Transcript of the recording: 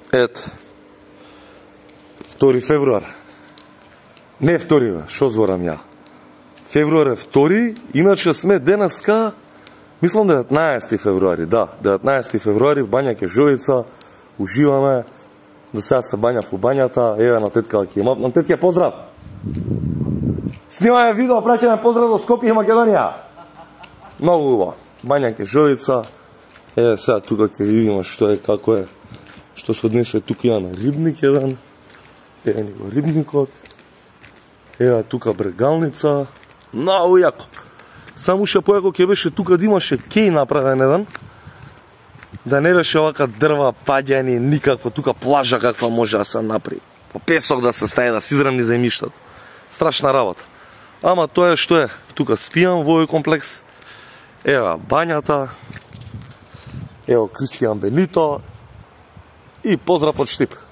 Ето. 2 февруар. Не 2, шо зборам ја. Февруар е 2, иначе сме денеска, мислам 19 февруари, да, 19 февруари, бања Кежовица, уживаме, до сега се бањав у бањата, еве на тетка Акима, на тетка поздрав! Снимаме видео, праќаме поздрав до Скопје и Македонија! Многу убаво, бања Кежовица, еве сега тука ќе видиме што е, како е, што се однесува, тука имаме рибник еден, еве ни го рибникот, еве тука брегалница, многу јако. Само ше појако ќе беше тука да имаше кеј направен еден, да не беше овака дрва, паѓани, никакво, тука плажа каква може да се направи. По песок да се стаи, да се израмни земјиштата. Страшна работа. Ама тоа е што е, тука спијам во овој комплекс, ева бањата, ево Кристијан Бенито и поздрав од Штип.